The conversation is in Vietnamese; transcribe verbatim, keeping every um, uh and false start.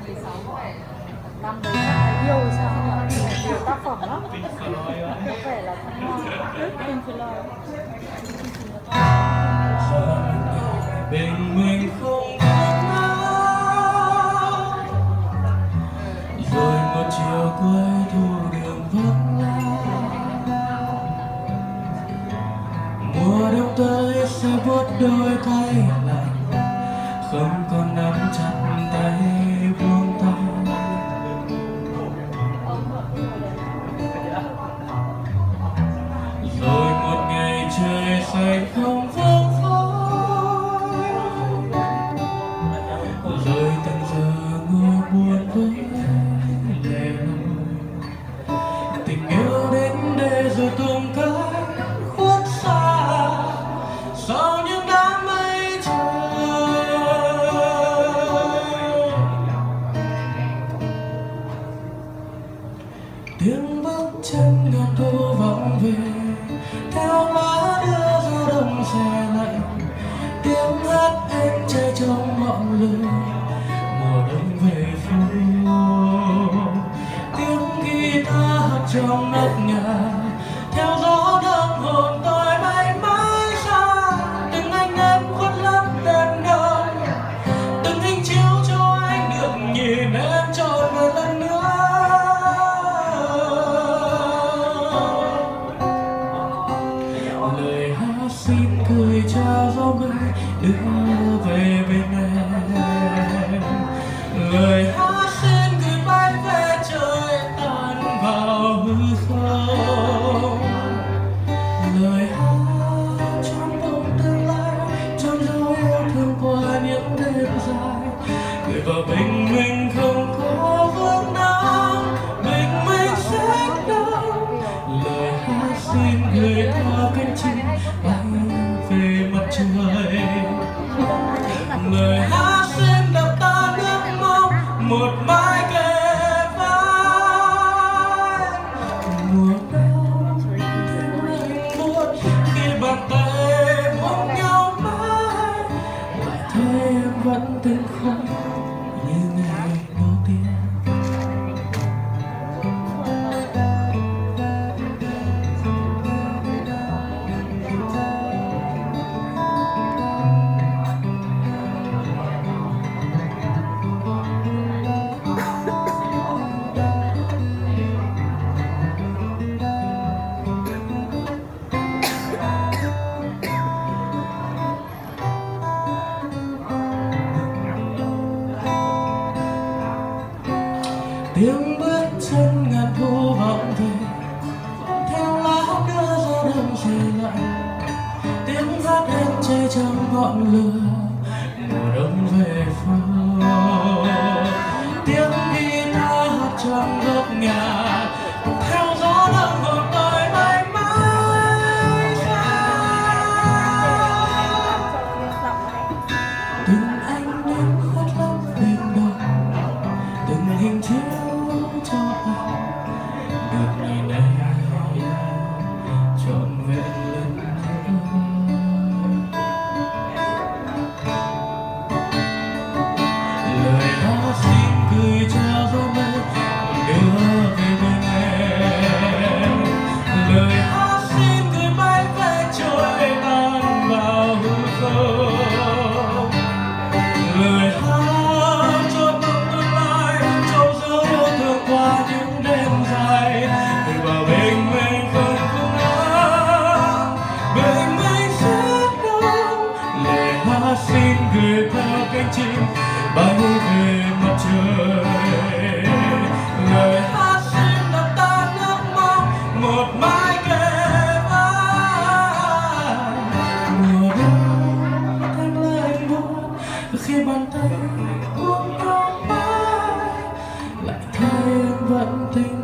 Năm đấy chắc là yêu hay sao mà nhiều tác phẩm lắm. Có vẻ là thăng hoa Pink Floyd. Bên mình không biết nào, rồi một chiều cuối thu đường vắng lặng. Mùa đông tới sẽ vuốt đôi tay lạnh, không còn nắm chặt tay buông tay. Rồi một ngày trời xanh không vương phối, rồi từng giờ ngồi buồn với lệ lối. Tình yêu đến đây rồi tung cánh khuất xa sau những đám mây trời. Tiếng bước chân ngàn thu vọng về theo lá đưa gió đông xe lạnh. Tiếng hát em trai trong ngọn lửa mùa đông về phố. Tiếng guitar hát trong nóc nhà theo gió đông hồn tôi bay mãi xa. Từng anh em khuất lấp đèn đông, từng hình chiếu cho anh được nhìn em trọn một lần nữa. Lời hát xin cười cho gió mây đưa về bên em. Lời hát xin gửi bay về trời tan vào hư không. Lời hát trong bóng tương lai, trong dấu yêu thương qua những đêm dài. Gửi vào bình minh không có vương nào, bình minh sẽ đâu. Lời hát xin gửi theo cánh chim bay về mặt trời. Lời hát xin đập tan ước mong một mái kề vai. Mùa đông thêm lạnh buốt khi bàn tay ôm nhau mãi, lại thấy em vẫn tinh khôi như ngày đầu tiên. Tiếng bước chân ngàn thu vọng về theo lá đưa gió đông xe lạnh. Tiếng hát em trai trong ngọn lửa mùa đông về phố. Tiếng guitar hát trong góc nhà theo gió đông hồn tôi bay mãi xa. Từng anh em khuất lấp bên đông, từng hình chiếu cho anh được nhìn em trọn vẹn lần nữa. Lời hát xin gửi cho gió mây đưa về bên em. Lời hát xin gửi bay về trời tan vào hư không. Lời hát cho mong tương lai, trong dấu yêu thương qua những đêm dài. Gửi vào bình minh không khung nắng, bình minh rất đông. Lời hát xin gửi theo cánh chim bay về mặt trời. Lời hát xin đập tan ước mong một mái kề vai. Mùa đông thêm lạnh buốt khi bàn tay ôm nhau mãi, lại thấy em vẫn tình